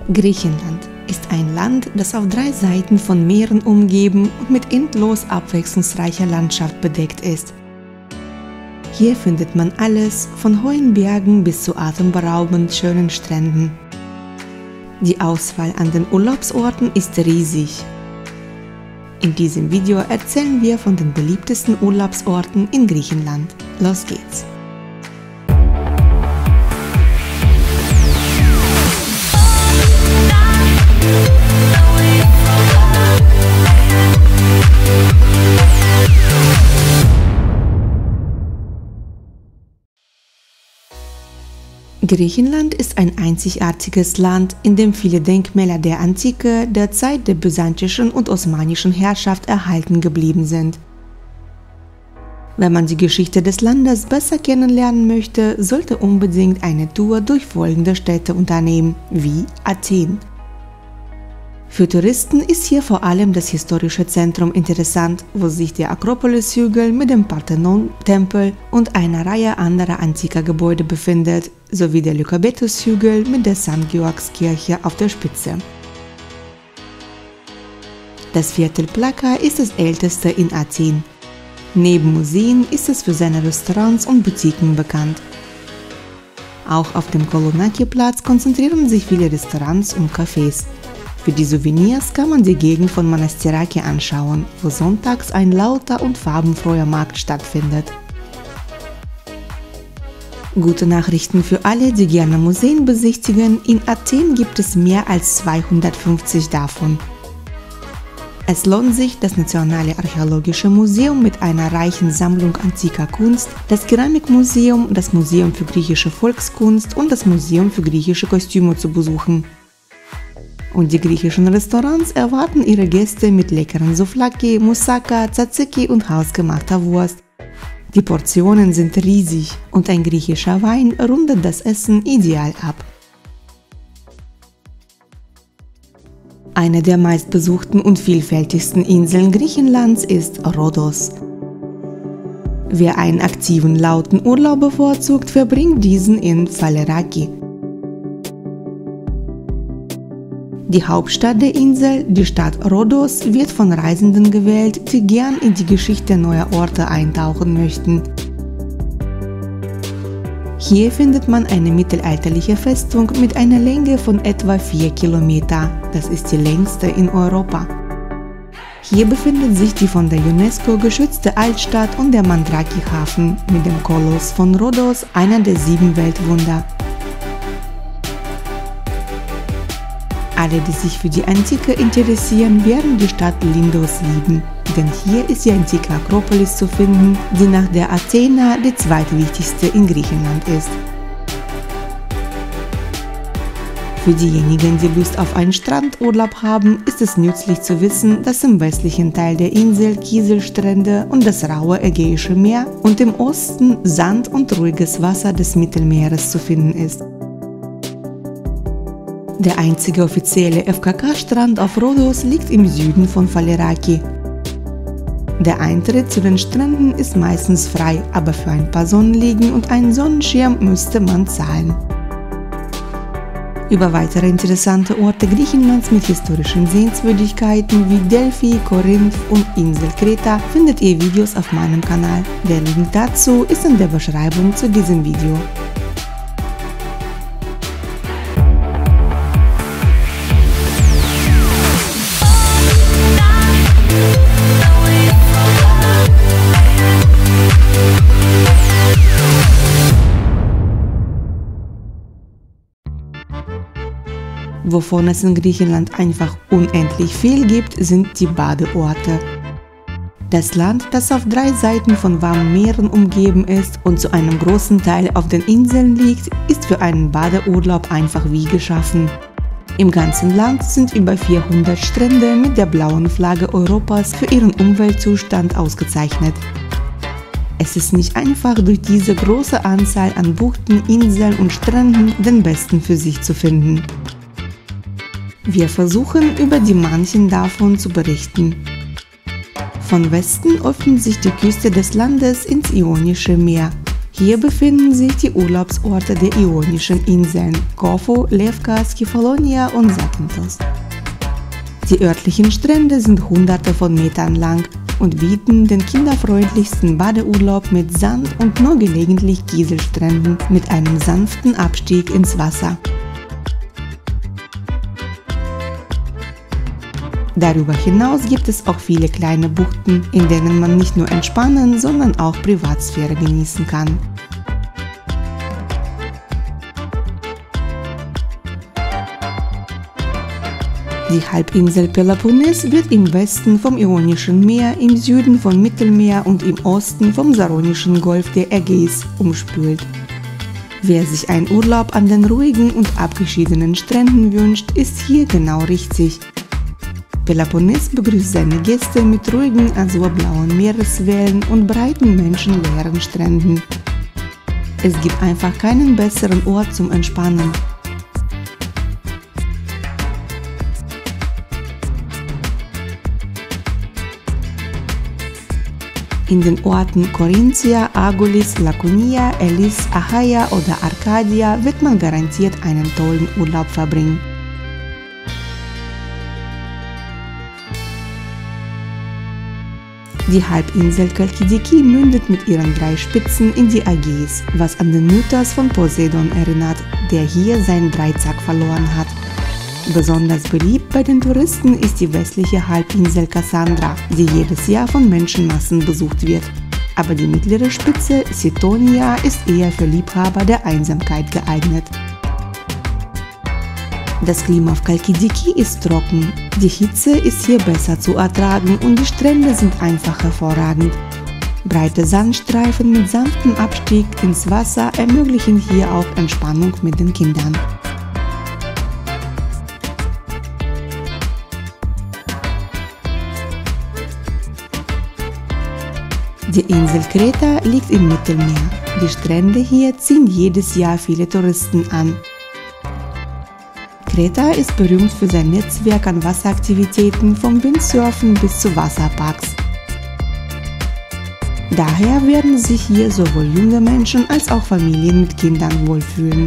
Griechenland ist ein Land, das auf 3 Seiten von Meeren umgeben und mit endlos abwechslungsreicher Landschaft bedeckt ist. Hier findet man alles, von hohen Bergen bis zu atemberaubend schönen Stränden. Die Auswahl an den Urlaubsorten ist riesig. In diesem Video erzählen wir von den beliebtesten Urlaubsorten in Griechenland. Los geht's! Griechenland ist ein einzigartiges Land, in dem viele Denkmäler der Antike, der Zeit der byzantinischen und osmanischen Herrschaft erhalten geblieben sind. Wenn man die Geschichte des Landes besser kennenlernen möchte, sollte unbedingt eine Tour durch folgende Städte unternehmen, wie Athen. Für Touristen ist hier vor allem das historische Zentrum interessant, wo sich der Akropolis-Hügel mit dem Parthenon-Tempel und einer Reihe anderer antiker Gebäude befindet, sowie der Lykabetos-Hügel mit der St. Georgskirche auf der Spitze. Das Viertel Plaka ist das älteste in Athen. Neben Museen ist es für seine Restaurants und Boutiquen bekannt. Auch auf dem Kolonaki-Platz konzentrieren sich viele Restaurants und Cafés. Für die Souvenirs kann man die Gegend von Monastiraki anschauen, wo sonntags ein lauter und farbenfroher Markt stattfindet. Gute Nachrichten für alle, die gerne Museen besichtigen: In Athen gibt es mehr als 250 davon. Es lohnt sich, das Nationale Archäologische Museum mit einer reichen Sammlung antiker Kunst, das Keramikmuseum, das Museum für griechische Volkskunst und das Museum für griechische Kostüme zu besuchen. Und die griechischen Restaurants erwarten ihre Gäste mit leckeren Souvlaki, Moussaka, Tzatziki und hausgemachter Wurst. Die Portionen sind riesig und ein griechischer Wein rundet das Essen ideal ab. Eine der meistbesuchten und vielfältigsten Inseln Griechenlands ist Rhodos. Wer einen aktiven, lauten Urlaub bevorzugt, verbringt diesen in Falleraki. Die Hauptstadt der Insel, die Stadt Rhodos, wird von Reisenden gewählt, die gern in die Geschichte neuer Orte eintauchen möchten. Hier findet man eine mittelalterliche Festung mit einer Länge von etwa 4 Kilometer. Das ist die längste in Europa. Hier befindet sich die von der UNESCO geschützte Altstadt und der Mandraki-Hafen mit dem Koloss von Rhodos, einer der 7 Weltwunder. Alle, die sich für die Antike interessieren, werden die Stadt Lindos lieben, denn hier ist die antike Akropolis zu finden, die nach der Athena die zweitwichtigste in Griechenland ist. Für diejenigen, die Lust auf einen Strandurlaub haben, ist es nützlich zu wissen, dass im westlichen Teil der Insel Kieselstrände und das raue Ägäische Meer und im Osten Sand und ruhiges Wasser des Mittelmeeres zu finden ist. Der einzige offizielle FKK-Strand auf Rhodos liegt im Süden von Falleraki. Der Eintritt zu den Stränden ist meistens frei, aber für ein paar Sonnenliegen und einen Sonnenschirm müsste man zahlen. Über weitere interessante Orte Griechenlands mit historischen Sehenswürdigkeiten wie Delphi, Korinth und Insel Kreta findet ihr Videos auf meinem Kanal. Der Link dazu ist in der Beschreibung zu diesem Video. Wovon es in Griechenland einfach unendlich viel gibt, sind die Badeorte. Das Land, das auf 3 Seiten von warmen Meeren umgeben ist und zu einem großen Teil auf den Inseln liegt, ist für einen Badeurlaub einfach wie geschaffen. Im ganzen Land sind über 400 Strände mit der blauen Flagge Europas für ihren Umweltzustand ausgezeichnet. Es ist nicht einfach, durch diese große Anzahl an Buchten, Inseln und Stränden den besten für sich zu finden. Wir versuchen, über die manchen davon zu berichten. Von Westen öffnet sich die Küste des Landes ins Ionische Meer. Hier befinden sich die Urlaubsorte der Ionischen Inseln Korfu, Lefkas, Kefalonia und Zakynthos. Die örtlichen Strände sind hunderte von Metern lang und bieten den kinderfreundlichsten Badeurlaub mit Sand und nur gelegentlich Kieselstränden mit einem sanften Abstieg ins Wasser. Darüber hinaus gibt es auch viele kleine Buchten, in denen man nicht nur entspannen, sondern auch Privatsphäre genießen kann. Die Halbinsel Peloponnes wird im Westen vom Ionischen Meer, im Süden vom Mittelmeer und im Osten vom Saronischen Golf der Ägäis umspült. Wer sich einen Urlaub an den ruhigen und abgeschiedenen Stränden wünscht, ist hier genau richtig. Peloponnes begrüßt seine Gäste mit ruhigen azurblauen Meereswellen und breiten menschenleeren Stränden. Es gibt einfach keinen besseren Ort zum Entspannen. In den Orten Corinthia, Agolis, Laconia, Elis, Achaia oder Arcadia wird man garantiert einen tollen Urlaub verbringen. Die Halbinsel Chalkidiki mündet mit ihren 3 Spitzen in die Ägäis, was an den Mythos von Poseidon erinnert, der hier seinen Dreizack verloren hat. Besonders beliebt bei den Touristen ist die westliche Halbinsel Kassandra, die jedes Jahr von Menschenmassen besucht wird. Aber die mittlere Spitze, Sitonia, ist eher für Liebhaber der Einsamkeit geeignet. Das Klima auf Chalkidiki ist trocken, die Hitze ist hier besser zu ertragen und die Strände sind einfach hervorragend. Breite Sandstreifen mit sanftem Abstieg ins Wasser ermöglichen hier auch Entspannung mit den Kindern. Die Insel Kreta liegt im Mittelmeer. Die Strände hier ziehen jedes Jahr viele Touristen an. Kreta ist berühmt für sein Netzwerk an Wasseraktivitäten vom Windsurfen bis zu Wasserparks. Daher werden sich hier sowohl junge Menschen als auch Familien mit Kindern wohlfühlen.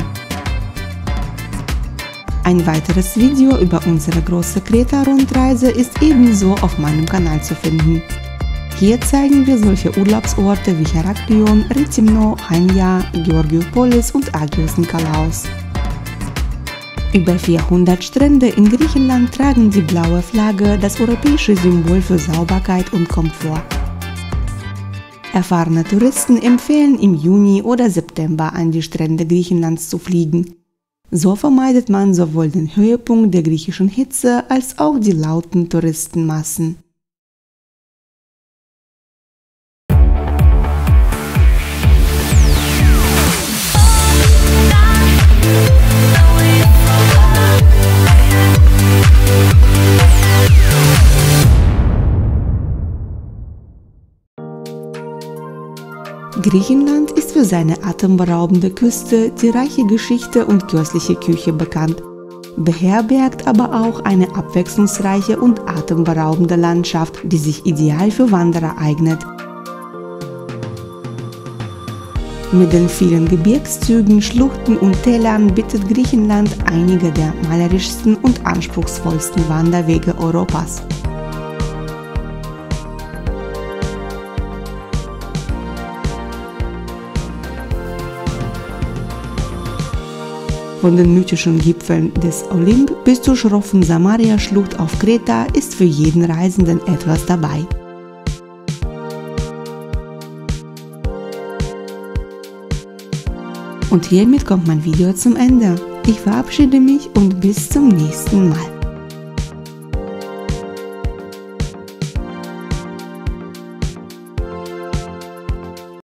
Ein weiteres Video über unsere große Kreta-Rundreise ist ebenso auf meinem Kanal zu finden. Hier zeigen wir solche Urlaubsorte wie Heraklion, Rethymno, Chania, Georgiopolis und Agios Nikolaos. Über 400 Strände in Griechenland tragen die blaue Flagge, das europäische Symbol für Sauberkeit und Komfort. Erfahrene Touristen empfehlen im Juni oder September an die Strände Griechenlands zu fliegen. So vermeidet man sowohl den Höhepunkt der griechischen Hitze als auch die lauten Touristenmassen. Griechenland ist für seine atemberaubende Küste, die reiche Geschichte und köstliche Küche bekannt, beherbergt aber auch eine abwechslungsreiche und atemberaubende Landschaft, die sich ideal für Wanderer eignet. Mit den vielen Gebirgszügen, Schluchten und Tälern bietet Griechenland einige der malerischsten und anspruchsvollsten Wanderwege Europas. Von den mythischen Gipfeln des Olymp bis zur schroffen Samaria-Schlucht auf Kreta ist für jeden Reisenden etwas dabei. Und hiermit kommt mein Video zum Ende. Ich verabschiede mich und bis zum nächsten Mal.